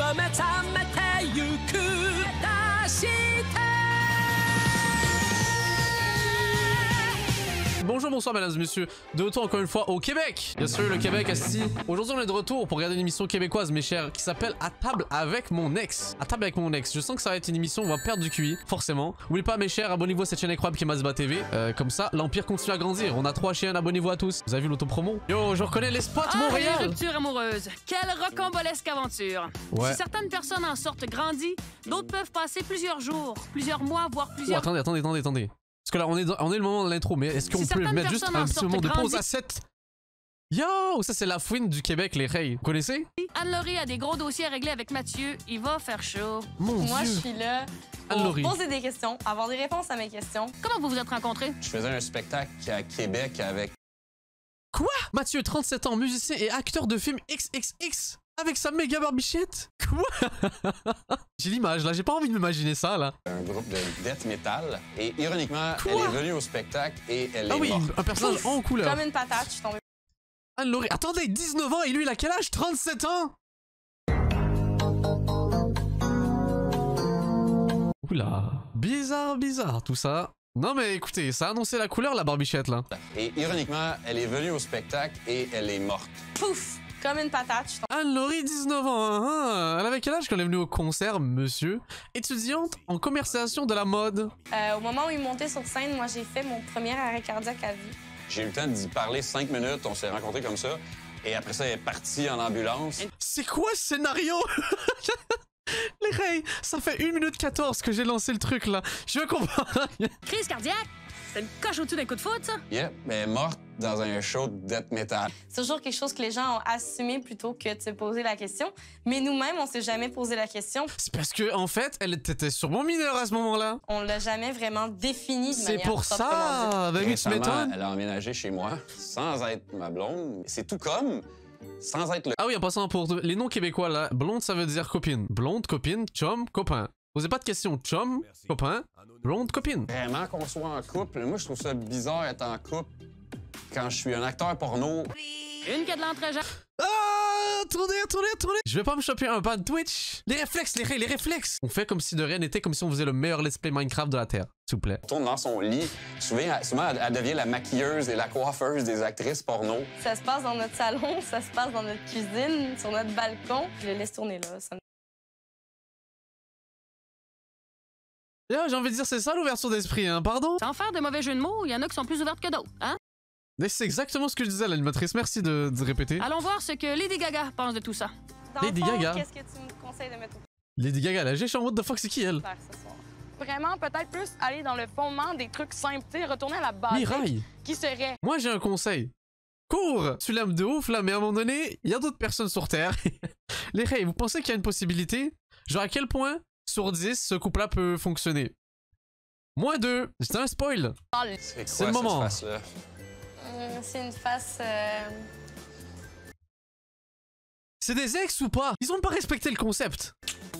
め覚めてゆく出して Bonjour, bonsoir mesdames et messieurs, de retour encore une fois au Québec. Bien sûr le Québec asti. Aujourd'hui on est de retour pour regarder une émission québécoise mes chers qui s'appelle À table avec mon ex. À table avec mon ex, je sens que ça va être une émission où on va perdre du QI, forcément. N'oubliez pas mes chers, abonnez-vous à cette chaîne incroyable qui est Mazba TV. Comme ça, l'Empire continue à grandir. On a 3 chaînes, abonnez-vous à tous. Vous avez vu l'autopromo? Yo, je reconnais les spots Montréal. Rupture amoureuse. Quelle rocambolesque aventure. Ouais. Si certaines personnes en sortent grandies, d'autres peuvent passer plusieurs jours, plusieurs mois, voire Oh, plusieurs... attendez. Parce que là, on est le moment de l'intro, mais est-ce qu'on peut mettre juste un petit moment de pause à 7? Yo, ça c'est la fouine du Québec, les Ray. Vous connaissez? Anne-Laurie a des gros dossiers à régler avec Mathieu. Il va faire chaud. Mon Moi, Dieu. je suis là pour Anne-Laurie. poser des questions, avoir des réponses à mes questions. Comment vous vous êtes rencontrés? Je faisais un spectacle à Québec avec... Quoi? Mathieu, 37 ans, musicien et acteur de film XXX avec sa méga barbichette? Quoi? J'ai l'image là, j'ai pas envie de m'imaginer ça là. un groupe de death metal. Et ironiquement, Quoi? elle est venue au spectacle et elle Ah est oui, morte. un personnage en couleur. Comme une patate, je suis tombée. Anne-Laurie, attendez, 19 ans et lui il a quel âge? 37 ans? Oula, bizarre tout ça. Non mais écoutez, ça a annoncé la couleur la barbichette là. Et ironiquement, elle est venue au spectacle et elle est morte. Pouf! Comme une patate, je suis tombée. Anne-Laurie, 19 ans, elle avait quel âge quand elle est venue au concert, monsieur? Étudiante en commercialisation de la mode. Au moment où il montait sur scène, moi, j'ai fait mon premier arrêt cardiaque à vie. J'ai eu le temps d'y parler 5 minutes, on s'est rencontrés comme ça. Et après ça, elle est partie en ambulance. C'est quoi ce scénario? Les Ray, ça fait 1 minute 14 que j'ai lancé le truc là. Je veux comprendre. Crise cardiaque? C'est une coche au-dessus d'un coup de foot, ça? Yeah, mais elle est morte dans un show de death metal. C'est toujours quelque chose que les gens ont assumé plutôt que de se poser la question. Mais nous-mêmes, on s'est jamais posé la question. C'est parce que en fait, elle était sûrement mineure à ce moment-là. On l'a jamais vraiment défini de C'est manière pour proprement ça. Ben oui, tu Récemment, m'étonnes. elle a emménagé chez moi sans être ma blonde. C'est tout comme sans être le... Ah oui, en passant pour les noms québécois là, blonde ça veut dire copine. Blonde, copine, chum, copain. Posez pas de questions. Chum, copain, blonde, copine. Vraiment qu'on soit en couple. Moi, je trouve ça bizarre être en couple quand je suis un acteur porno. Une qui a de l'entre-gens. Ah, attendez. Je vais pas me choper un ban Twitch. Les réflexes, les Ray, les réflexes. On fait comme si de rien n'était, comme si on faisait le meilleur let's play Minecraft de la Terre. S'il vous plaît. Elle tourne dans son lit. Souvent, elle devient la maquilleuse et la coiffeuse des actrices porno. Ça se passe dans notre salon, ça se passe dans notre cuisine, sur notre balcon. Je le laisse tourner là. Ça me... J'ai envie de dire, c'est ça l'ouverture d'esprit, hein, pardon? Sans faire de mauvais jeux de mots, il y en a qui sont plus ouvertes que d'autres, hein? Mais c'est exactement ce que je disais à l'animatrice, merci de répéter. Allons voir ce que Lady Gaga pense de tout ça. Dans Lady le fond, Gaga. qu'est-ce que tu me conseilles de mettre au Lady Gaga, la j'ai en mode de fuck, c'est qui elle? faire ce soir? Vraiment, peut-être plus aller dans le fondement des trucs simples, tu sais, retourner à la base. Mirai, Qui serait moi j'ai un conseil. Cours! Tu l'aimes de ouf là, mais à un moment donné, il y a d'autres personnes sur Terre. Les Ray, vous pensez qu'il y a une possibilité? Genre à quel point, sur 10, ce couple-là peut fonctionner? -2, c'est un spoil. C'est C'est quoi le moment. cette face-là? C'est une face... C'est des ex ou pas? Ils ont pas respecté le concept.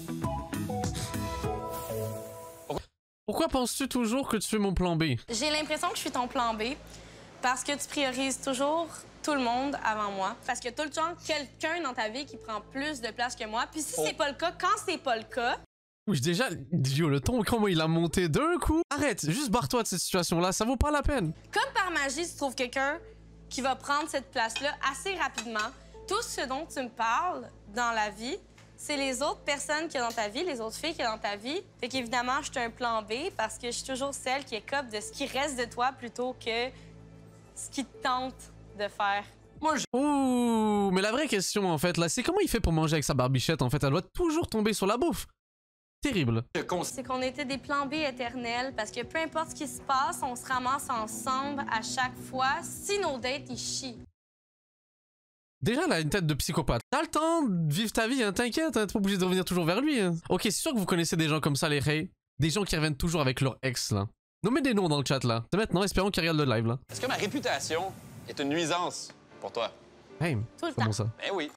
Pourquoi penses-tu toujours que tu es mon plan B? J'ai l'impression que je suis ton plan B parce que tu priorises toujours tout le monde avant moi. Parce que tout le temps, quelqu'un dans ta vie qui prend plus de place que moi. Puis si c'est pas le cas, quand c'est pas le cas... Oui, déjà, yo, le ton, comment il a monté d'un coup? Arrête, juste barre-toi de cette situation-là, ça vaut pas la peine. Comme par magie, tu trouves quelqu'un qui va prendre cette place-là assez rapidement. Tout ce dont tu me parles dans la vie, c'est les autres personnes qu'il y a dans ta vie, les autres filles qu'il y a dans ta vie. Fait qu'évidemment, je suis un plan B parce que je suis toujours celle qui est cop de ce qui reste de toi plutôt que ce qui te tente de faire. Ouh, mais la vraie question, en fait, là, c'est comment il fait pour manger avec sa barbichette, en fait? Elle doit toujours tomber sur la bouffe. Terrible. C'est qu'on était des plans B éternels parce que peu importe ce qui se passe, on se ramasse ensemble à chaque fois si nos dates, ils chient. Déjà, elle a une tête de psychopathe. T'as le temps de vivre ta vie, hein, t'inquiète, hein, t'es pas obligé de revenir toujours vers lui. Hein. Ok, c'est sûr que vous connaissez des gens comme ça, les Ray. Des gens qui reviennent toujours avec leur ex, là. Nommez des noms dans le chat, là. C'est maintenant, espérons qu'ils regardent le live, là. Est-ce que ma réputation est une nuisance pour toi? Hey, Tout le comment temps. ça? Ben oui.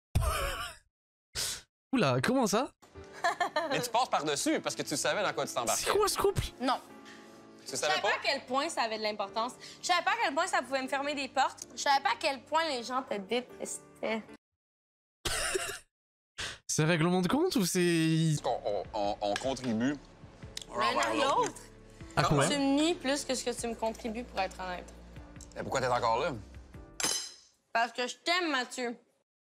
Oula, comment ça? Mais tu passes par-dessus parce que tu savais dans quoi tu t'embarquais. C'est quoi ce couple? Non. Tu Je savais savais pas? pas à quel point ça avait de l'importance. Je savais pas à quel point ça pouvait me fermer des portes. Je savais pas à quel point les gens te détestaient. C'est règlement de compte ou c'est... On contribue. L'un à l'autre. Ah, Tu ouais. me nuis plus que ce que tu me contribues, pour être honnête. Et pourquoi t'es encore là? Parce que je t'aime, Mathieu.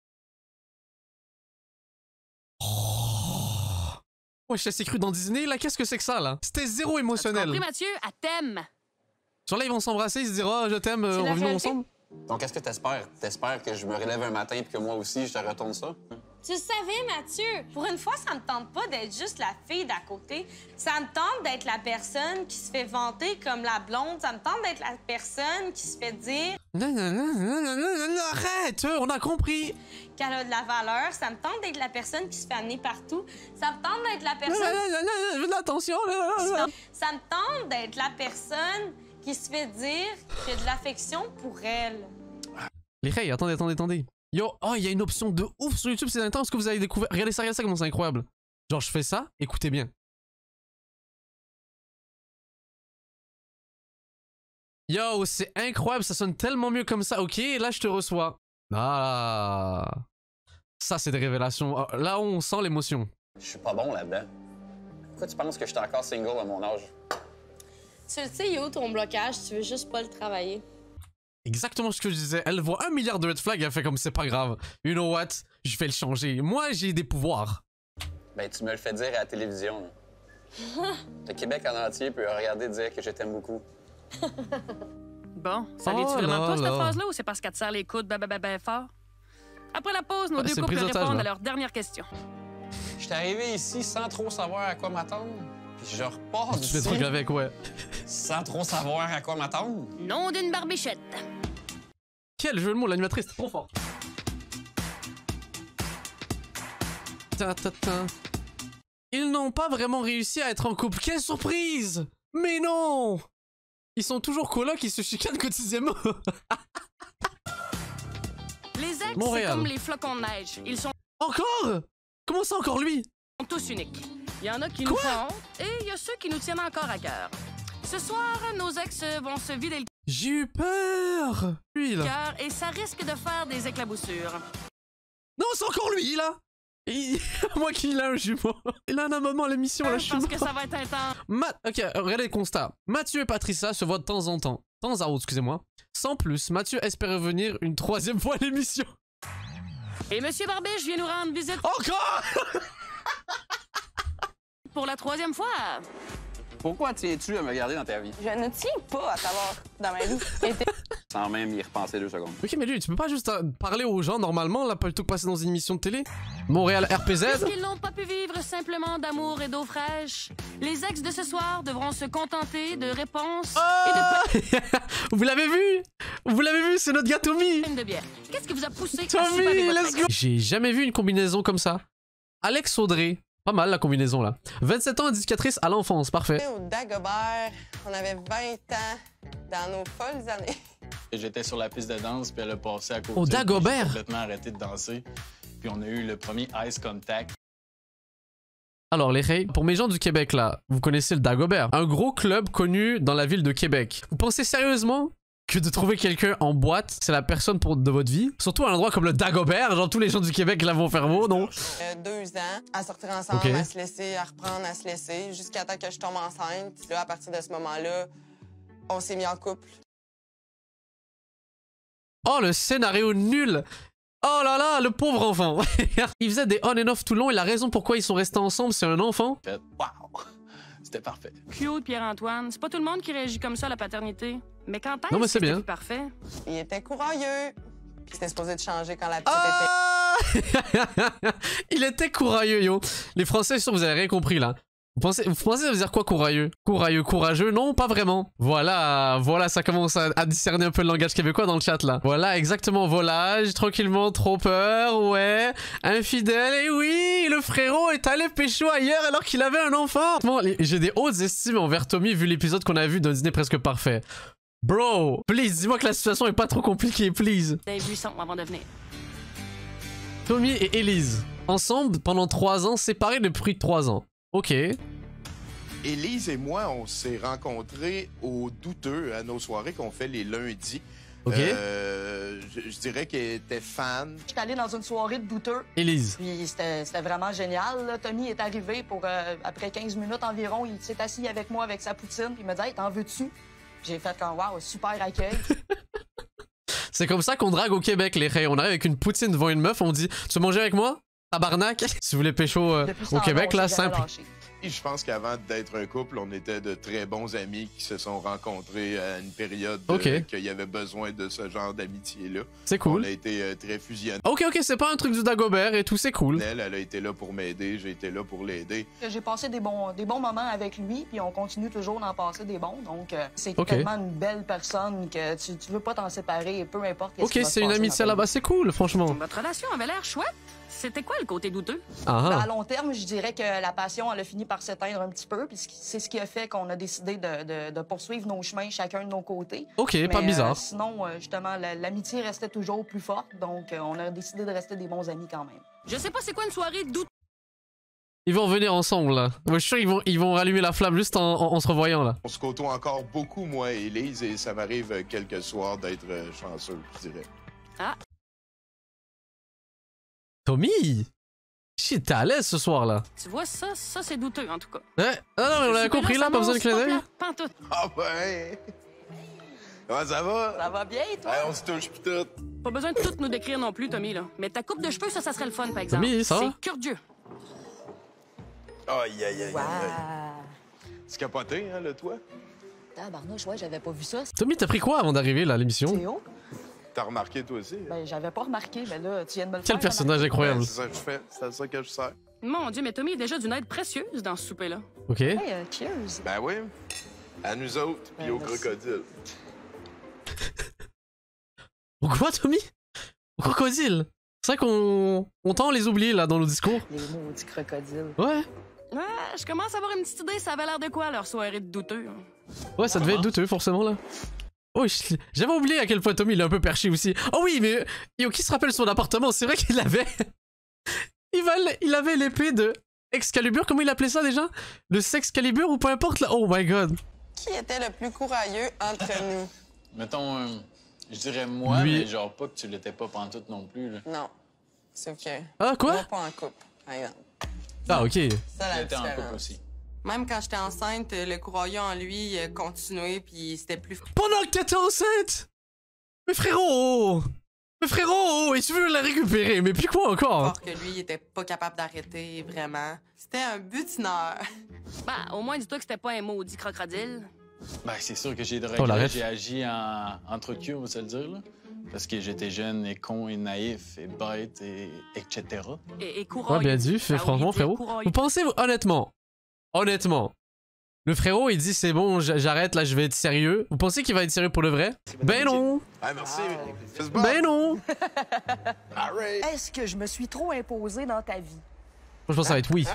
Ouais, je t'ai cru dans Disney, là, qu'est-ce que c'est que ça, là? C'était zéro As-tu émotionnel. compris, Mathieu? Elle t'aime. Genre là, ils vont s'embrasser, ils se diront, oh, je t'aime, C'est on la va venir réalité. ensemble. Donc, qu'est-ce que t'espères? T'espères que je me relève un matin et que moi aussi, je te retourne ça? Tu le savais, Mathieu. Pour une fois, ça me tente pas d'être juste la fille d'à côté. Ça me tente d'être la personne qui se fait vanter comme la blonde. Ça me tente d'être la personne qui se fait dire Non, non, non, non, non, non, non, arrête, on a compris. qu'elle a de la valeur. Ça me tente d'être la personne qui se fait amener partout. Ça me tente d'être la Non, personne... non, non, non, attention, là. Ça me tente d'être la personne qui se fait dire qu'il y a de l'affection pour elle. Les Ray, attendez. Yo, oh, il y a une option de ouf sur YouTube ces derniers temps. Est-ce que vous avez découvert? Regardez ça, comment c'est incroyable. Genre, je fais ça, écoutez bien. Yo, c'est incroyable, ça sonne tellement mieux comme ça. Ok, là, je te reçois. Ah. Ça, c'est des révélations. Ah, là, on sent l'émotion. Je suis pas bon là-dedans. Pourquoi tu penses que je suis encore single à mon âge? Tu le sais, Yo, ton blocage, tu veux juste pas le travailler. Exactement ce que je disais. Elle voit 1 milliard de red flags, elle fait comme c'est pas grave. You know what? Je vais le changer. Moi, j'ai des pouvoirs. Ben, tu me le fais dire à la télévision. Le Québec en entier peut regarder dire que je t'aime beaucoup. Bon, ça Oh vient-tu vraiment là pas, cette là. phrase-là, ou c'est parce qu'elle te serre les coudes ben fort? Après la pause, nos Ouais, deux c'est couples prise d'otage, répondent là. à leur dernière question. Je suis arrivé ici sans trop savoir à quoi m'attendre. Puis je repars Tu fais des d'ici trucs avec, ouais. sans trop savoir à quoi m'attendre. Nom d'une barbichette. Quel jeu de mots, l'animatrice, c'est trop fort. Ta, ta, ta. Ils n'ont pas vraiment réussi à être en couple. Quelle surprise! Mais non! Ils sont toujours colocs, ils se chicanent quotidiennement. Les ex, c'est Montréal. comme les flocons de neige. Ils sont Encore? Comment ça encore lui? tous uniques. Il y en a qui nous font honte et il y a ceux qui nous tiennent encore à cœur. Ce soir, nos ex vont se vider le J'ai eu peur! Lui, là. cœur et ça risque de faire des éclaboussures. Non, c'est encore lui, là! Moi qui il a un jumeau. Il a un moment à l'émission, là, je suis Parce mort. que ça va être intense. Ok, regardez le constat. Mathieu et Patricia se voient de temps en temps. Temps à autre, excusez-moi. Sans plus, Mathieu espère revenir une 3e fois à l'émission. Et Monsieur Barbiche vient nous rendre visite Encore! pour la 3e fois. Pourquoi tiens-tu à me garder dans ta vie? Je ne tiens pas à t'avoir dans ma vie. Sans même y repenser 2 secondes. Ok, mais lui, tu peux pas juste parler aux gens normalement, là, plutôt que passer dans une émission de télé? Montréal RPZ? Est-ce qu'ils n'ont pas pu vivre simplement d'amour et d'eau fraîche? Les ex de ce soir devront se contenter de réponses Ah! Vous l'avez vu? Vous l'avez vu, c'est notre gars Tommy! et de bière. Qu'est-ce qui vous a poussé à Tommy, souper avec votre let's ex? go! J'ai jamais vu une combinaison comme ça. Alex Audrey. Pas mal la combinaison là. 27 ans, éducatrice à l'enfance, parfait. Au Dagobert, on avait 20 ans dans nos folles années. J'étais sur la piste de danse, puis elle a passé à côté. Au puis Dagobert? j'ai complètement arrêté de danser. Puis on a eu le premier Ice Contact. Alors les Ray, pour mes gens du Québec là, vous connaissez le Dagobert, un gros club connu dans la ville de Québec. Vous pensez sérieusement que de trouver quelqu'un en boîte, c'est la personne de votre vie? Surtout à un endroit comme le Dagobert, genre tous les gens du Québec là vont faire mot, non? 2 ans, à sortir ensemble, Ok. à se laisser, à reprendre, à se laisser, jusqu'à temps que je tombe enceinte. Puis là, à partir de ce moment-là, on s'est mis en couple. Oh le scénario nul! Oh là là, le pauvre enfant! Ils faisaient des on and off tout le long et la raison pourquoi ils sont restés ensemble, c'est un enfant. Fait, waouh! C'était parfait. Cute, Pierre-Antoine. C'est pas tout le monde qui réagit comme ça à la paternité. Mais quand est-ce Non, mais que c'est bien. plus parfait? Il était courageux. Puis c'était supposé de changer quand la petite était... Ah! Il était courageux, yo. Les Français, sûr, vous avez rien compris là. Vous pensez ça veut dire quoi, courageux? Courageux, courageux? Non, pas vraiment. Voilà, ça commence à discerner un peu le langage québécois dans le chat là. Voilà, exactement, volage, tranquillement, trop peur, ouais. Infidèle, et oui, le frérot est allé pécho ailleurs alors qu'il avait un enfant. Bon, j'ai des hautes estimes envers Tommy vu l'épisode qu'on a vu d'un dîner presque parfait. Bro, please, dis-moi que la situation est pas trop compliquée, please. Des buissons avant de venir. Tommy et Elise, ensemble pendant 3 ans, séparés depuis 3 ans. Ok. Élise et moi, on s'est rencontrés au Douteux à nos soirées qu'on fait les lundis. Ok. Je dirais qu'elle était fan. J'étais allée dans une soirée de douteux. Élise. Puis c'était vraiment génial. Là. Tommy est arrivé pour, après 15 minutes environ, il s'est assis avec moi avec sa poutine, puis il m'a dit « Hey, t'en veux-tu? » J'ai fait comme « Wow, super accueil. » C'est comme ça qu'on drague au Québec, les rays. On arrive avec une poutine devant une meuf, on dit « Tu veux manger avec moi? Tabarnak! » Si vous voulez pécho au Québec, là, simple. Et je pense qu'avant d'être un couple, on était de très bons amis qui se sont rencontrés à une période qu'il y avait besoin de ce genre d'amitié-là. C'est cool. On a été très fusionnels. Ok, c'est pas un truc du Dagobert et tout, c'est cool. Elle a été là pour m'aider, j'ai été là pour l'aider. J'ai passé des bons moments avec lui, puis on continue toujours d'en passer des bons. Donc, c'est tellement une belle personne que tu veux pas t'en séparer, peu importe ce qui va se c'est une passer amitié dans ta là-bas, c'est cool, franchement. Votre relation avait l'air chouette. C'était quoi le côté douteux? À long terme, je dirais que la passion, elle a fini par s'éteindre un petit peu, puis c'est ce qui a fait qu'on a décidé de poursuivre nos chemins chacun de nos côtés. Ok, pas bizarre. Sinon, justement, l'amitié restait toujours plus forte, donc on a décidé de rester des bons amis quand même. Je sais pas c'est quoi une soirée douteux. Ils vont revenir ensemble, là. Moi, je suis sûr qu'ils vont rallumer la flamme juste en se revoyant, là. On se côtoie encore beaucoup, moi et Élise, et ça m'arrive quelques soirs d'être chanceux, je dirais. Ah. Tommy! Shit, t'es à l'aise ce soir, là. Tu vois, ça c'est douteux, en tout cas. Ouais, non, on l'a compris, là, pas besoin de clin d'œil. Ah ouais! Comment ça va? Ça va bien, toi? Ouais, on se touche pis tout. Pas besoin de tout nous décrire non plus, Tommy, là. Mais ta coupe de cheveux, ça serait le fun, par exemple. Tommy, ça va? C'est curieux. Aïe, aïe, aïe, Wow. aïe. C'est capoté, hein, le toit? Tabarnouche, ouais, j'avais pas vu ça. Tommy, t'as pris quoi avant d'arriver, là, à l'émission? Théo? T'as remarqué, toi aussi? Ben, j'avais pas remarqué, mais là, tu viens de me le Quel faire personnage remarquer. incroyable. C'est ça que je fais, c'est à ça que je sers. Mon Dieu, mais Tommy est déjà d'une aide précieuse dans ce souper-là. Ok. Hey, cheers. Ben oui, à nous autres, puis au merci. crocodile. Pourquoi, Tommy? Au crocodile? C'est vrai qu'on tend à les oublier, là, dans nos discours. Les maudits crocodiles. Ouais. Ouais, je commence à avoir une petite idée, ça avait l'air de quoi, leur soirée de douteux. Ouais, ça devait être douteux, forcément, là. Oh, j'avais oublié à quel point Tommy il est un peu perché aussi. Oh oui, mais yo, qui se rappelle son appartement? C'est vrai qu'il avait... il avait l'épée de Excalibur, comment il appelait ça déjà? Le Sexcalibur ou peu importe là. Oh my god. Qui était le plus courageux entre nous? Mettons, je dirais moi, Lui. mais genre pas que tu l'étais pas pantoute non plus. Là. Non. Sauf que... Ah, quoi? Moi, pas en couple, par exemple. Ah, ok. Ça, la J'étais en couple différence. aussi. Même quand j'étais enceinte, le courageux en lui il a continué, puis c'était plus Pendant que t'étais enceinte? Mais frérot! Mais frérot! Et tu veux la récupérer? Mais puis quoi encore? fort que lui, il était pas capable d'arrêter, vraiment. C'était un butineur. Bah, au moins, dis-toi que c'était pas un maudit crocodile. Ben, c'est sûr que j'ai de Oh, la regrets. ref. J'ai agi entre cul, on va se le dire. Là. Parce que j'étais jeune et con et naïf et bête et etc. Et courageux. Ouais, bien dit, Ah, franchement, oui, frérot. courageux. Vous pensez, honnêtement, le frérot il dit c'est bon, j'arrête, là je vais être sérieux. Vous pensez qu'il va être sérieux pour le vrai? Ben non! Ah, merci. Ben non! Alright. Est-ce que je me suis trop imposé dans ta vie? Moi je pense que ça va être oui.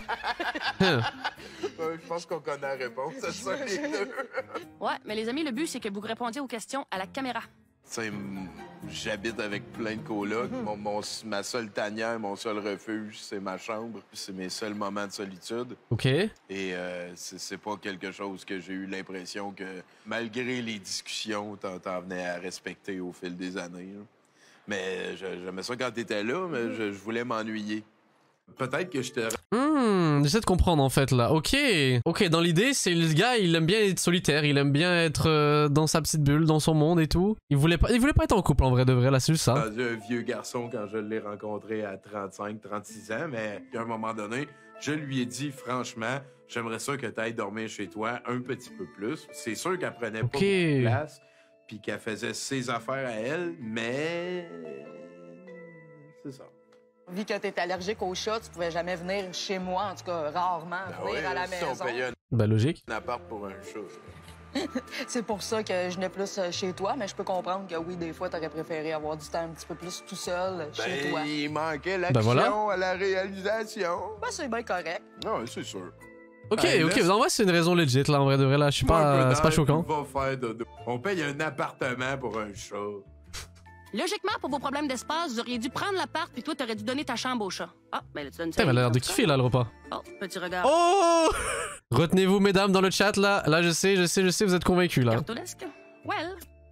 Je pense qu'on connaît la réponse à ça, les deux. Ouais, mais les amis, le but, c'est que vous répondiez aux questions à la caméra. Tu sais, j'habite avec plein de colocs. Ma seule tanière, mon seul refuge, c'est ma chambre. C'est mes seuls moments de solitude. Ok. Et c'est pas quelque chose que j'ai eu l'impression que, malgré les discussions, t'en venais à respecter au fil des années. Là. Mais j'aimais ça quand t'étais là, mais je voulais m'ennuyer. Peut-être que je te... J'essaie de comprendre en fait là. Ok. Ok, dans l'idée, c'est le gars, il aime bien être solitaire, il aime bien être dans sa petite bulle, dans son monde et tout. Il voulait pas être en couple en vrai de vrai, là, c'est juste ça. rendu un vieux garçon quand je l'ai rencontré à 35, 36 ans, mais à un moment donné, je lui ai dit franchement, j'aimerais ça que tu ailles dormir chez toi un petit peu plus. C'est sûr qu'elle prenait pas beaucoup de place, puis qu'elle faisait ses affaires à elle, mais c'est ça. Vu que t'es allergique aux chats, tu pouvais jamais venir chez moi, en tout cas rarement venir à la si on maison. payait Bah logique. un appart pour un chat. C'est pour ça que je venais plus chez toi, mais je peux comprendre que oui, des fois, t'aurais préféré avoir du temps un petit peu plus tout seul chez toi. Il manquait l'action voilà. à la réalisation. Ben, c'est bien correct. Non, c'est sûr. Ok, Ben, ok, laisse- en vrai c'est une raison legit là, en vrai de vrai là, je suis pas, c'est pas choquant. Va faire dodo. On paye un appartement pour un chat. Logiquement, pour vos problèmes d'espace, vous auriez dû prendre l'appart, puis toi, t'aurais dû donner ta chambre au chat. Ah, mais là, tu donnes ça. Putain, elle a l'air de kiffer là le repas. Oh, petit regard. Oh! Retenez-vous mesdames dans le chat là, là je sais, vous êtes convaincus là. Cartolesque. Well,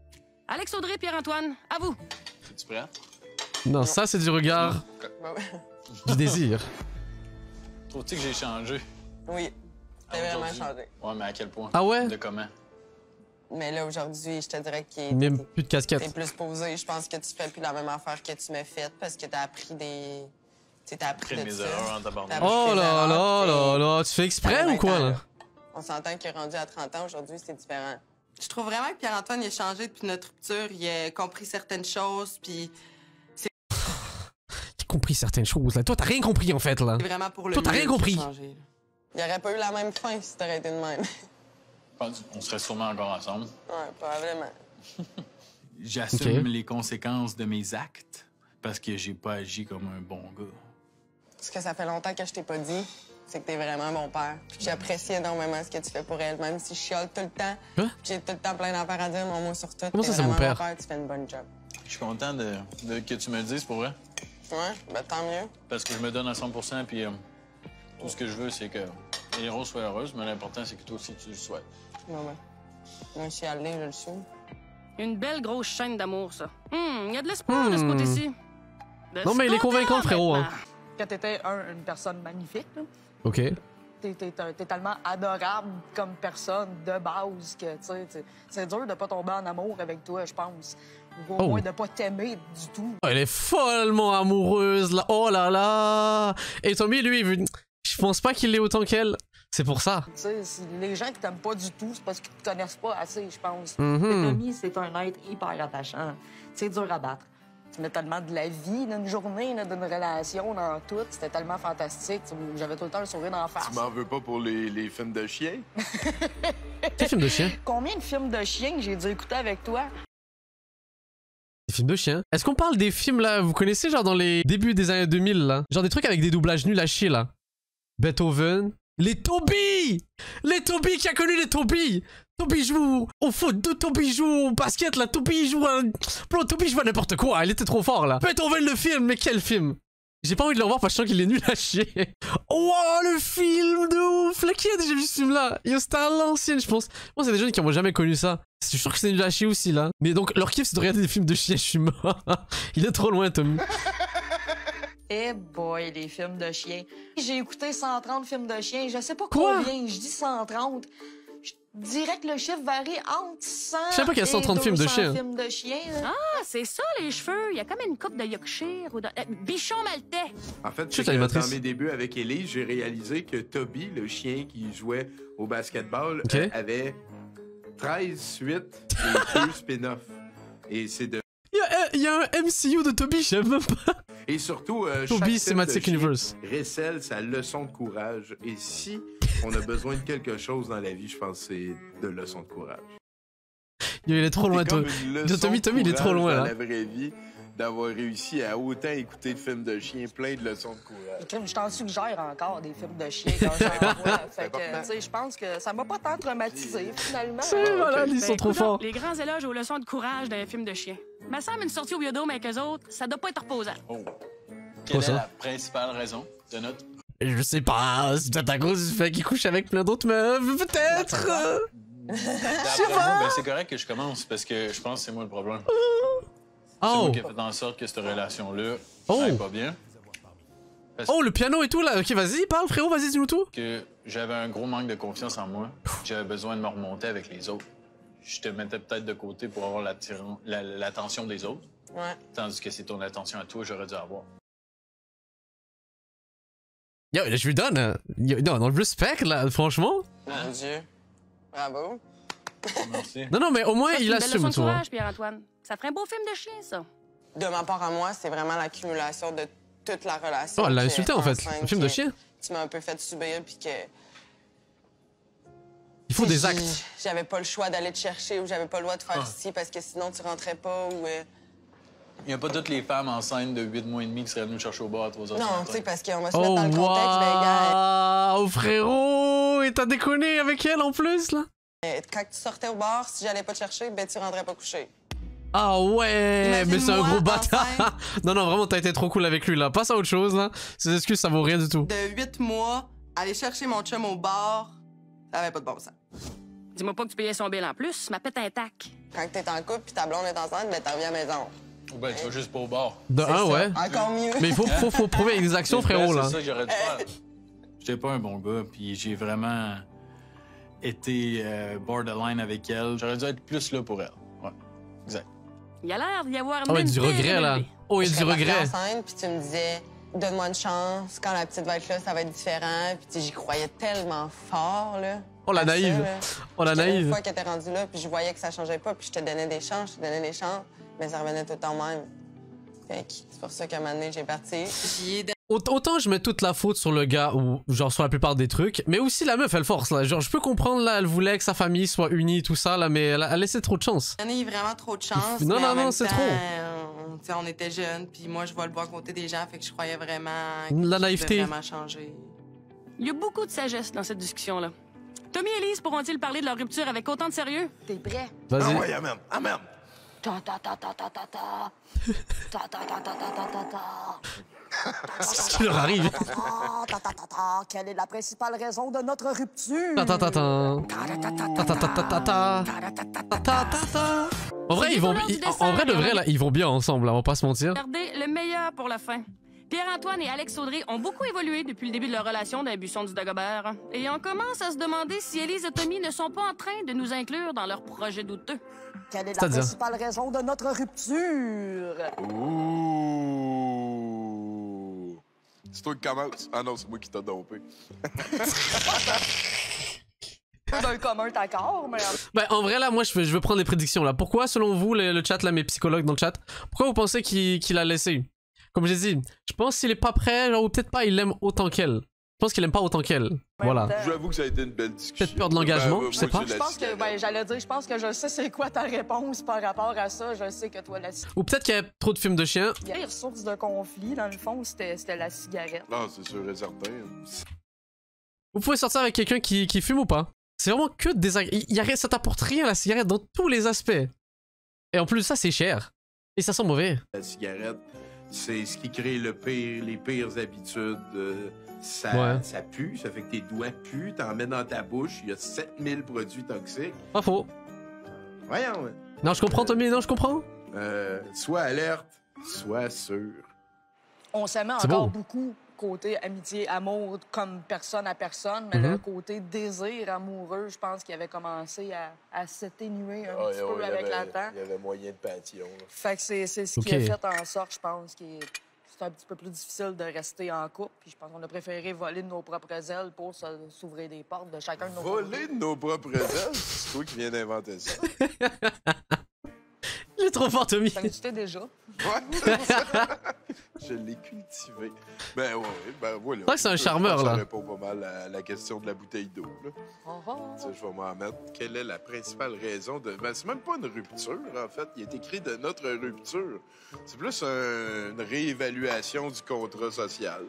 Alex Audrey, Pierre-Antoine, à vous. Es-tu prêt? Non, ça c'est du regard, Ben ouais. du désir. Trouves-tu que j'ai changé? Oui, t'as vraiment Aujourd'hui? changé. Ouais, mais à quel point? Ah ouais? De comment? Mais là, aujourd'hui, je te dirais que Même plus de t'es casquette. plus posé. Je pense que tu fais plus la même affaire que tu m'as faite parce que t'as appris des... Tu sais, t'as appris Après de mes ça. erreurs en tabarnak. T'as appris Oh tes là erreurs, là puis là là, tu fais exprès ou quoi là? On s'entend qu'il est rendu à 30 ans. Aujourd'hui, c'est différent. Je trouve vraiment que Pierre-Antoine il a changé depuis notre rupture. Il a compris certaines choses, puis J'ai compris certaines choses là. Toi, t'as rien compris en fait là. c'est vraiment pour le Toi, t'as mieux rien qu'il a compris. changé, là. Il n'y aurait pas eu la même fin si t'aurais été de même. On serait sûrement encore ensemble. Ouais, probablement. J'assume Ok. les conséquences de mes actes parce que j'ai pas agi comme un bon gars. Ce que ça fait longtemps que je t'ai pas dit, c'est que t'es vraiment un bon père. Puis que j'apprécie énormément ce que tu fais pour elle, même si je chiale tout le temps. Quoi? Puis j'ai tout le temps plein d'affaires à dire, mais moi sur tout. Comment ça, t'es c'est mon vraiment père? Tu fais une bonne job. Je suis content que tu me le dises, pour vrai. Ouais, ben tant mieux. Parce que je me donne à 100%, puis tout ce que je veux, c'est que les héros soient heureuses, mais l'important, c'est que toi aussi, tu le souhaites. Ouais, ouais. Moi, je suis allée, je le suis. Une belle grosse chaîne d'amour, ça. Il y a de l'espoir de ce côté-ci. De Non, ce mais il est côté-là, convaincant, le frérot, hein. maintenant. Quand t'étais une personne magnifique, là. Ok. T'es tellement adorable comme personne de base que, tu sais, c'est dur de pas tomber en amour avec toi, je pense. Ou au Oh. moins de pas t'aimer du tout. Elle est follement amoureuse là. Oh là là. Et Tommy, lui, je pense pas qu'il l'est autant qu'elle. C'est pour ça. Tu sais, les gens qui t'aiment pas du tout, c'est parce qu'ils te connaissent pas assez, je pense. Mhm. Tommy, c'est un être hyper attachant. C'est dur à battre. Tu mets tellement de la vie d'une journée, là, d'une relation, dans tout. C'était tellement fantastique. J'avais tout le temps le sourire d'en face. Tu m'en veux pas pour les films de chiens? Quel film de chien? Combien de films de chiens que j'ai dû écouter avec toi? Des films de chiens. Est-ce qu'on parle des films là, vous connaissez, genre dans les débuts des années 2000 là? Genre des trucs avec des doublages nuls à chier là. Beethoven. Les Toby! Les Toby, qui a connu les Toby! Toby joue au foot, Toby joue au basket là, Toby joue à... Bro, Toby joue à n'importe quoi, il était trop fort là. Beethoven le film, mais quel film? J'ai pas envie de le revoir parce que je sens qu'il est nul à chier. Oh, le film de ouf! Là, qui a déjà vu ce film là? Yo, c'était à l'ancienne, je pense. Moi, c'est des jeunes qui ont jamais connu ça. Je suis sûr que c'est nul à chier aussi là. Mais donc, leur kiff, c'est de regarder des films de chiens, je suis mort. Il est trop loin, Tommy. Eh boy, les films de chiens. J'ai écouté 130 films de chiens. Je sais pas Quoi? combien, je dis 130. Je dirais que le chiffre varie entre 100 Je sais pas qu'il y a 130 et films de 200 chiens. films de chiens, là. Ah, c'est ça, les cheveux. Il y a comme une coupe de Yorkshire ou de... Bichon maltais. En fait, Chut, c'est que l'animatrice. dans mes débuts avec Élise, j'ai réalisé que Toby, le chien qui jouait au basketball, Ok. avait 13 suites et 2 spin-offs. Et c'est de... Il y a un MCU de Toby, je sais même pas. Et surtout, chaque Toby film de Cinematic chien Universe. récèle sa leçon de courage. Et si on a besoin de quelque chose dans la vie, je pense que c'est de leçons de courage. Yo, il est trop loin, C'est comme Tommy. une leçon Tommy, de il est trop courage loin dans là. la vraie vie d'avoir réussi à autant écouter de films de chiens plein de leçons de courage. Crime, je t'en suggère encore des films de chiens quand j'en vois. Fait que, tu sais, je pense que ça m'a pas tant traumatisé, finalement. C'est malade, ils sont Ben, trop coudonc, forts. Les grands éloges aux leçons de courage d'un film de chien. Me semble une sortie au biodôme avec eux autres, ça doit pas être reposant. Oh. Quelle ça? est la principale raison de notre... Je sais pas, c'est peut-être à cause du fait qu'il couche avec plein d'autres meufs, peut-être. D'après moi, ben, c'est correct que je commence parce que je pense que c'est moi le problème. C'est Oh, moi qui ai fait en sorte que cette relation-là Oh. n'aille pas bien. oh, le piano et tout là. Ok, vas-y, parle frérot, vas-y, dis-nous tout. Que j'avais un gros manque de confiance en moi. J'avais besoin de me remonter avec les autres. Je te mettais peut-être de côté pour avoir l'attention des autres. Ouais. Tandis que c'est ton attention à toi que j'aurais dû avoir. Yo, je lui donne. Yo, non, dans le respect là, franchement. Mon Dieu. Bravo. Merci. Non, non, mais au moins Ça, c'est il une belle leçon assume, de tu vois. courage, Pierre-Antoine. Ça ferait un beau film de chien, ça. De ma part à moi, c'est vraiment l'accumulation de toute la relation. Oh, elle l'a que insulté en fait. enceinte Un film de que chien. Tu m'as un peu fait subir, puis que... Il faut des J'ai- actes. J'avais pas le choix d'aller te chercher ou j'avais pas le droit de faire Ah. ci parce que sinon tu rentrais pas ou... Il n'y a pas toutes les femmes enceintes de 8 mois et demi qui seraient venues me chercher au bar à 3 h du Non, matin. tu sais, parce qu'on va se Oh, mettre dans le contexte, ben, gars, waouh, frérot. Et t'as déconné avec elle en plus là. quand tu sortais au bar, si j'allais pas te chercher, ben tu rentrais pas coucher. Ah ouais, mais c'est un Imagine-moi gros bâtard. enceinte. Non, non, vraiment, t'as été trop cool avec lui là. Passe à autre chose là. Ces excuses, ça vaut rien du tout. De 8 mois, aller chercher mon chum au bar, ça avait pas de bon sens. Dis-moi pas que tu payais son bill en plus, ma pète intact. Quand t'es en couple puis ta blonde est enceinte, ben t'en reviens à la maison. Ou ben, tu vas juste pas au bar. De un, ouais. Encore mieux. Mais il faut prouver avec des actions, frérot, là. C'est ça que j'aurais dû faire. J'étais pas un bon gars, puis j'ai vraiment été borderline avec elle. J'aurais dû être plus là pour elle. Ouais, exact. Il a l'air d'y avoir Ah ouais, du regret, là. Oh, il y a du regret. Enceinte, puis tu me disais, donne-moi une chance, quand la petite va être là, ça va être différent. Puis tu sais, j'y croyais tellement fort, là. Oh, la naïve. Oh, la naïve. Une fois qu'elle était rendue là, puis je voyais que ça changeait pas, puis je te donnais des chances, mais ça revenait tout le temps même. Fait que c'est pour ça qu'à un moment donné, j'ai parti. Autant je mets toute la faute sur le gars ou genre sur la plupart des trucs, mais aussi la meuf elle force là. Genre je peux comprendre là, elle voulait que sa famille soit unie tout ça là, mais elle a laissé trop de chance. On a eu vraiment trop de chance. Non, mais non, en non, même c'est temps, trop. On était jeunes, puis moi je vois le bon côté des gens, fait que je croyais vraiment La que naïveté. je devais vraiment changer. Il y a beaucoup de sagesse dans cette discussion-là. Tommy et Elise pourront-ils parler de leur rupture avec autant de sérieux? T'es prêt? Vas-y. Ah ouais, amen, amen. Ce qui leur arrive. Quelle est la principale raison de notre rupture? En vrai, ils vont, en vrai de vrai là, ils vont bien ensemble, là, on va pas se mentir. Regardez le meilleur pour la fin. Pierre-Antoine et Alex Audrey ont beaucoup évolué depuis le début de leur relation dans les buissons du Dagobert. Et on commence à se demander si Élise et Tommy ne sont pas en train de nous inclure dans leur projet douteux. Quelle est la principale raison de notre rupture? Ouh. C'est toi qui commence. Ah non, c'est moi qui t'ai dompé. D'un commun accord, mais... Ben, en vrai, là, moi, je veux prendre des prédictions, là. Pourquoi, selon vous, le chat, là, mes psychologues dans le chat, pourquoi vous pensez qu'il a laissé? Comme j'ai dit, je pense qu'il est pas prêt, genre, ou peut-être pas, il l'aime autant qu'elle. Je pense qu'il aime pas autant qu'elle. Voilà. J'avoue que ça a été une belle discussion. Peut-être peur de l'engagement, je sais pas. Je pense que, ben, j'allais dire, je pense que je sais c'est quoi ta réponse par rapport à ça. Je sais que toi, la Ou peut-être qu'il y a trop de films de chiens. Il y a une source de conflit, dans le fond, c'était la cigarette. Non, c'est sûr et certain. Vous pouvez sortir avec quelqu'un qui fume ou pas? C'est vraiment que désagréable. Ça t'apporte rien, la cigarette, dans tous les aspects. Et en plus de ça, c'est cher. Et ça sent mauvais. La cigarette, c'est ce qui crée les pires habitudes. Ça pue, ça fait que tes doigts puent, t'en mets dans ta bouche, il y a 7000 produits toxiques. Pas faux. Voyons, ouais. Non, je comprends, Tommy, non, je comprends. Sois alerte, sois sûr. On s'aimait encore beaucoup côté amitié, amour comme personne à personne, mais le côté désir amoureux, je pense qu'il avait commencé à s'atténuer un petit peu avec le temps. Il y avait moyen de pâtillon. Fait que c'est ce qui a fait en sorte, je pense, c'est un petit peu plus difficile de rester en couple. Puis je pense qu'on a préféré voler de nos propres ailes pour s'ouvrir des portes de chacun de nos Voler de nos propres ailes? C'est toi qui viens d'inventer ça. Il est trop fort, Tommy. Ça existait déjà. Ouais, je l'ai cultivé. Ben ouais, ben voilà. C'est vrai que c'est un charmeur, là. Ça répond pas mal à la question de la bouteille d'eau, là. Je vais m'en mettre. Quelle est la principale raison de... Ben, c'est même pas une rupture, en fait. Il est écrit de notre rupture. C'est plus une réévaluation du contrat social.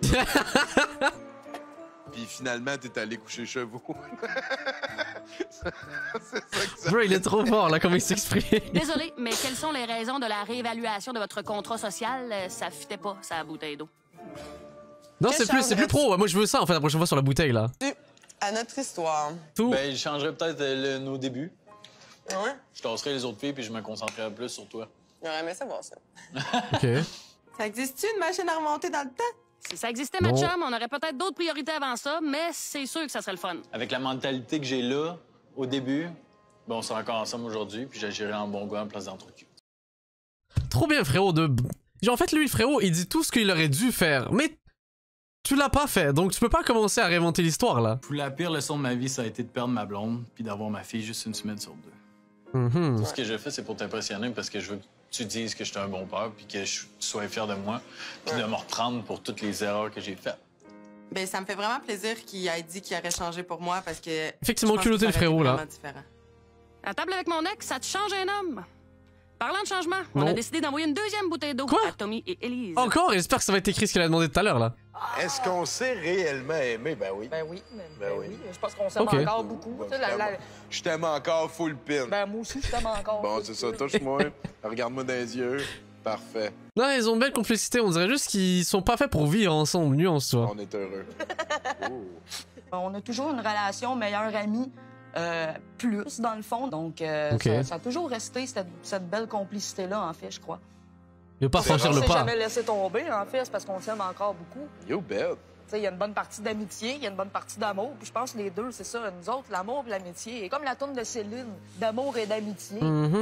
Puis finalement, t'es allé coucher chez vous. C'est ça que ça... Bro, il est trop fort, là, comment il s'exprime. Désolé, mais quelles sont les raisons de la réévaluation de votre contrat social? Ça fitait pas, sa bouteille d'eau. Non, c'est plus pro. Moi, je veux ça, en fait, la prochaine fois sur la bouteille, là. À notre histoire. Tout. Ben, je changerais peut-être nos débuts. Ouais? Je tasserais les autres filles, puis je me concentrerais plus sur toi. J'aurais aimé ça voir ça. OK. Ça existe-tu une machine à remonter dans le temps? Si ça existait, ma chum, on aurait peut-être d'autres priorités avant ça, mais c'est sûr que ça serait le fun. Avec la mentalité que j'ai là, au début, ben, on sera encore ensemble aujourd'hui, puis j'agirai en bon gars en place d'entretien. Trop bien, frérot. Genre, en fait, lui, le frérot, il dit tout ce qu'il aurait dû faire, mais tu l'as pas fait, donc tu peux pas commencer à réinventer l'histoire, là. La pire leçon de ma vie, ça a été de perdre ma blonde, puis d'avoir ma fille juste une semaine sur deux. Tout ce que j'ai fait, c'est pour t'impressionner, parce que je veux que tu dises que j'étais un bon père, puis que tu sois fier de moi, puis de me reprendre pour toutes les erreurs que j'ai faites. Ben, ça me fait vraiment plaisir qu'il ait dit qu'il aurait changé pour moi, parce que... Effectivement, culotté le frérot, là. À table avec mon ex, ça te change un homme. Parlant de changement, on a décidé d'envoyer une deuxième bouteille d'eau à Tommy et Élise. Encore? J'espère que ça va être écrit ce qu'elle a demandé tout à l'heure, là. Est-ce qu'on s'est réellement aimé? Ben oui. Ben oui. Ben oui. Je pense qu'on s'aime encore beaucoup. Je t'aime encore full pin. Ben moi aussi, je t'aime encore. Bon, c'est ça. Touche-moi. Regarde-moi dans les yeux. Parfait. Non, ils ont une belle complicité. On dirait juste qu'ils sont pas faits pour vivre ensemble. Nuance, toi. On est heureux. On a toujours une relation meilleure amie. plus, dans le fond. Donc, ça a toujours resté cette belle complicité-là, en fait, je crois. Il veut pas franchir le pas. On s'est jamais laissé tomber, en fait, c'est parce qu'on s'aime encore beaucoup. You bet. Il y a une bonne partie d'amitié, il y a une bonne partie d'amour. Puis je pense que les deux, c'est ça. Nous autres, l'amour et l'amitié. Et comme la tourne de Céline, d'amour et d'amitié.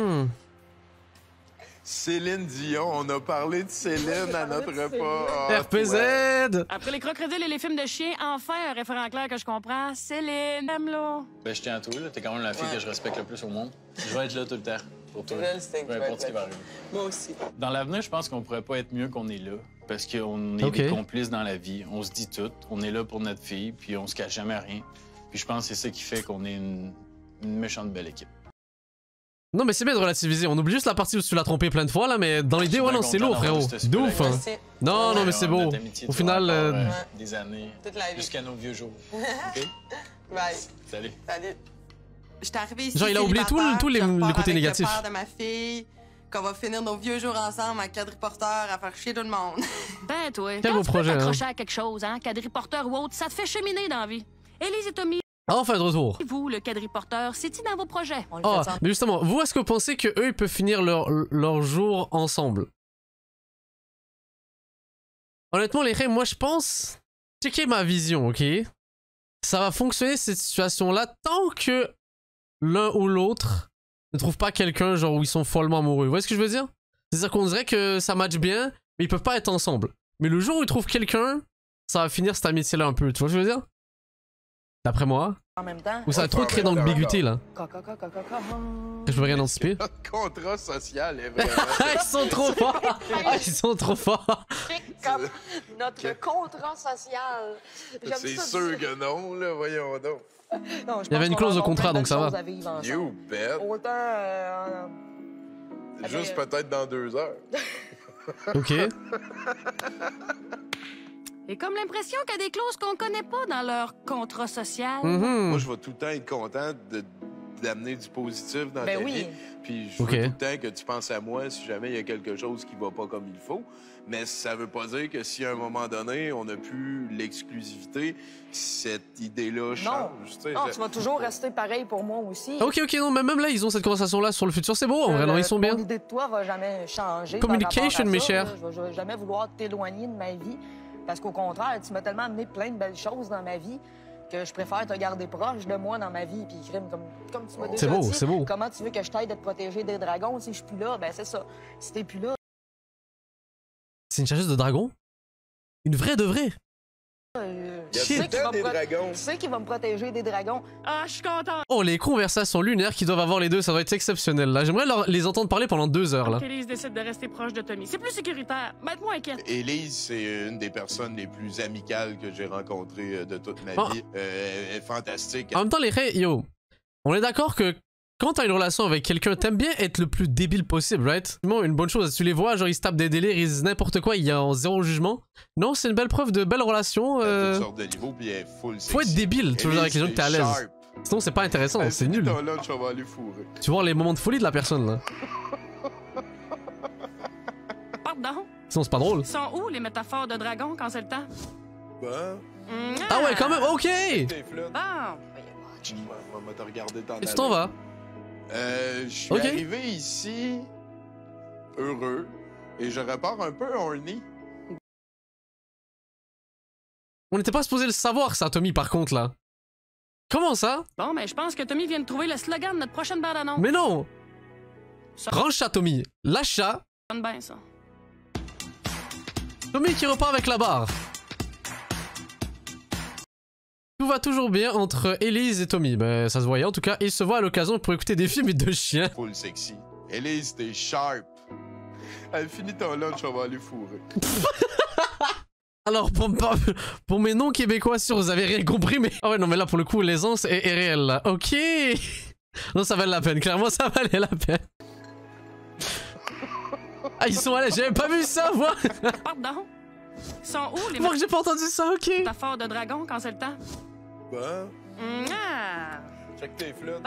Céline Dion, on a parlé de Céline à notre repas. RPZ! Après les crocodiles et les films de chiens, enfin un référent clair que je comprends. Céline, là. Ben, je tiens à toi, là. T'es quand même la fille que je respecte le plus au monde. Je vais être là tout le temps. Pour toi. Peu importe ce qui va arriver. Moi aussi. Dans l'avenir, je pense qu'on pourrait pas être mieux qu'on est là. Parce qu'on est des complices dans la vie. On se dit tout. On est là pour notre fille, puis on se cache jamais rien. Puis je pense que c'est ça qui fait qu'on est une méchante belle équipe. Non, mais c'est bien de relativiser. On oublie juste la partie où tu l'as trompé plein de fois, là, mais dans l'idée, ouais, non, c'est lourd, frérot. De ouf, hein. Non, non, mais c'est beau. Au final. Des années. Toute la vie. Jusqu'à nos vieux jours. OK? Bye. Salut. Salut. J'étais arrivée ici. Genre, il a oublié tous les côtés négatifs. Le père de ma fille, qu'on va finir nos vieux jours ensemble à quadriporteur à faire chier tout le monde. Ben, toi, quel beau projet, t'accrocher à quelque chose, hein, quadriporteur ou autre, ça te fait cheminer dans la vie. Élise et Tommy. Enfin, de retour. Vous, le quadriporteur, c'est-il dans vos projets? Oh, mais justement, vous, est-ce que vous pensez qu'eux, ils peuvent finir leur jour ensemble? Honnêtement, les règles, moi, je pense... Checkez ma vision, ok? Ça va fonctionner, cette situation-là, tant que l'un ou l'autre ne trouve pas quelqu'un, genre, où ils sont follement amoureux. Vous voyez ce que je veux dire? C'est-à-dire qu'on dirait que ça match bien, mais ils peuvent pas être ensemble. Mais le jour où ils trouvent quelqu'un, ça va finir cette amitié-là un peu. Tu vois ce que je veux dire? D'après moi. En même temps. Ou ça va trop créer d'ambiguïté, là. Je peux rien anticiper. Notre contrat social est vraiment... Ils sont trop forts! Ils sont trop forts! Comme notre contrat social. C'est sûr que non, là, voyons donc. Non, il y avait une clause de contrat, donc ça va. You bet. Autant... Juste peut-être dans 2 heures. Ok. Et comme l'impression qu'il y a des clauses qu'on connaît pas dans leur contrat social. Moi, je vais tout le temps être content d'amener du positif dans ta vie. Puis je veux tout le temps que tu penses à moi si jamais il y a quelque chose qui va pas comme il faut. Mais ça veut pas dire que si à un moment donné, on n'a plus l'exclusivité, cette idée-là change. Non, tu vas toujours rester pareil pour moi aussi. Ok, non, mais même là, ils ont cette conversation-là sur le futur. C'est beau, en vrai, non, ils sont bien. Mon idée de toi va jamais changer. Communication, mes chers. Je vais jamais vouloir t'éloigner de ma vie. Parce qu'au contraire, tu m'as tellement amené plein de belles choses dans ma vie que je préfère te garder proche de moi dans ma vie. Puis, comme tu m'as déjà dit, c'est beau. Comment tu veux que je t'aide à te protéger des dragons si je suis plus là? Ben, c'est ça. Si t'es plus là... C'est une chasseuse de dragons? Une vraie de vraie? Tu sais qu'il va me protéger des dragons. Ah, je suis content. Oh, les conversations lunaires qu'ils doivent avoir les deux, ça doit être exceptionnel, là. J'aimerais les entendre parler pendant 2 heures, là. Élise décide de rester proche de Tommy. C'est plus sécuritaire. Mets-moi inquiète. Élise, c'est une des personnes les plus amicales que j'ai rencontrées de toute ma vie. Elle est fantastique. En même temps, les règles, yo, on est d'accord que quand t'as une relation avec quelqu'un, t'aimes bien être le plus débile possible, right? Une bonne chose, tu les vois, genre ils se tapent des délires, ils disent n'importe quoi, il y a en zéro jugement. Non, c'est une belle preuve de belle relation. Toutes sortes de niveaux, puis elle est full sexy. Faut être débile, toujours avec les gens que t'es à l'aise. Sinon, c'est pas intéressant, c'est nul. Lunch, on va aller fourrer. Tu vois les moments de folie de la personne, là. Pardon? Sinon, c'est pas drôle. Sont où les métaphores de dragon quand c'est le temps? Ah ouais, quand même, ok! Bon. Et tu t'en vas? Je suis arrivé ici heureux et je repars un peu horny. On n'était pas supposé le savoir, ça, Tommy, par contre, là. Comment ça? Bon, mais je pense que Tommy vient de trouver le slogan de notre prochaine bande-annonce. Mais non! Range chat, Tommy. L'achat. Ça bien, ça. Tommy qui repart avec la barre. Tout va toujours bien entre Élise et Tommy. Ben, ça se voyait en tout cas. Ils se voient à l'occasion pour écouter des films de chiens. Full sexy. Élise, t'es sharp. Elle finit ton lunch, on va aller fourrer. Alors, pour mes noms québécois, sûr, vous avez rien compris, mais... Ah ouais, non, mais là, pour le coup, l'aisance est réelle, là. Ok. Non, ça valait la peine. Clairement, ça valait la peine. Ah, ils sont allés. J'avais pas vu ça, moi. Pardon? Ils sont où, les... Moi, j'ai pas entendu ça, ok. Métaphores de dragon quand c'est le temps? Bon. Check tes flottes.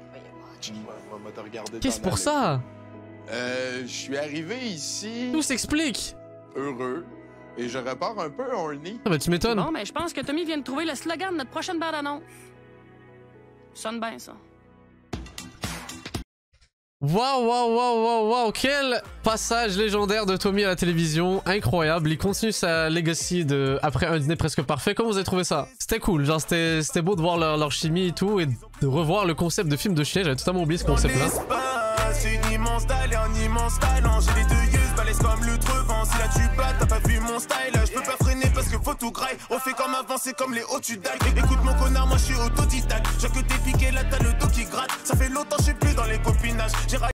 Bon. Qu'est-ce pour ça? Je suis arrivé ici... Tout s'explique. Heureux. Et je repars un peu horny. Ah bah tu m'étonnes. Bon, mais je pense que Tommy vient de trouver le slogan de notre prochaine bande-annonce. Sonne bien, ça. Waouh, quel passage légendaire de Tommy à la télévision, incroyable. Il continue sa legacy après un dîner presque parfait. Comment vous avez trouvé ça? C'était cool, genre c'était beau de voir leur chimie et tout, et de revoir le concept de film de chien. J'avais totalement oublié ce concept-là. C'est une immense dalle et un immense talent. J'ai les deux yeux, balèze comme le trevant. Si là tu bats, t'as pas vu mon style. Je peux pas freiner parce que faut tout graille. On fait comme avancer comme les hauts tu dailles. Écoute mon connard, moi je suis autodidacte. J'ai que t'es piqué, là t'as le dos qui gratte. Ça fait longtemps je suis plus dans les copinages.